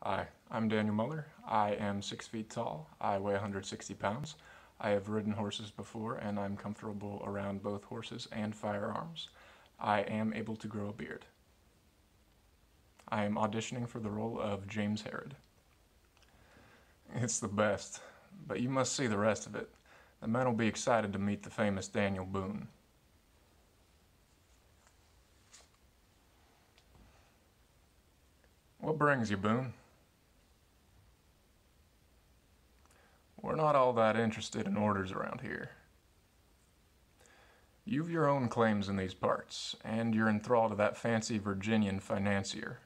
Hi, I'm Daniel Muller. I am 6 feet tall. I weigh 160 pounds. I have ridden horses before and I'm comfortable around both horses and firearms. I am able to grow a beard. I am auditioning for the role of James Harrod. It's the best, but you must see the rest of it. The men will be excited to meet the famous Daniel Boone. What brings you, Boone? We're not all that interested in orders around here. You've your own claims in these parts, and you're enthralled to that fancy Virginian financier.